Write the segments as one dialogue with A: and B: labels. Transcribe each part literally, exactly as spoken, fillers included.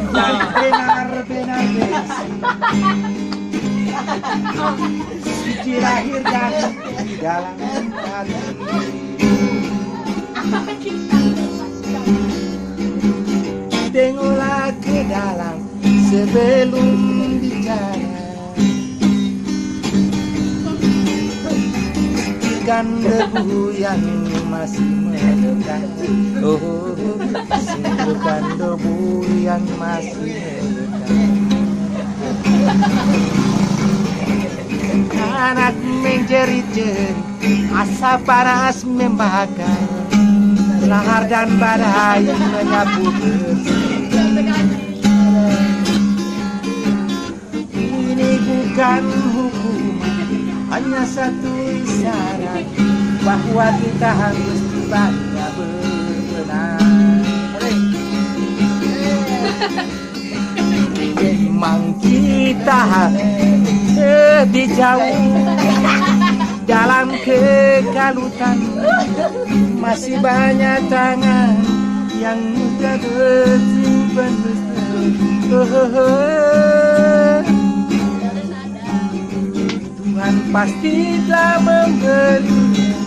A: dan benar-benar besi. Suci lahir dan di dalam hati. Tengoklah ke dalam sebelum bicara. Kan debu yang masih melekat. Oh, simbukan debu yang masih melekat. Anak menjerit-jerit, asap panas membakar, lahar dan badai menyapu bersih. Ini bukan hukuman, hanya satu isyarat bahwa kita harus banyak berbenah. Memang kita lebih jauh dalam kekalutan, masih banyak tangan yang mudah bersimpan misteri. Tuhan pasti telah memberi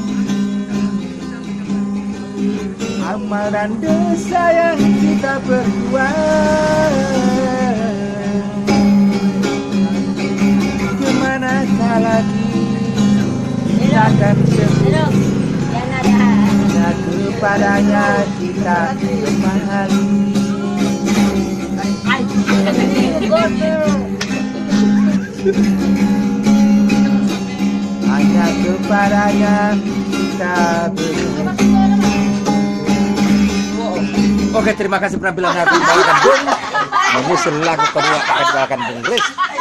A: amal dan dosa yang kita perbuat. Kemanakah lagi kita akan sembuh? Hanya kepadanya kita kembali. Hanya kepadanya kita berdoa. Oke, terima kasih penampilan Nabi Bawakan Bung. Menyusul lagu kedua akan Bung Riz.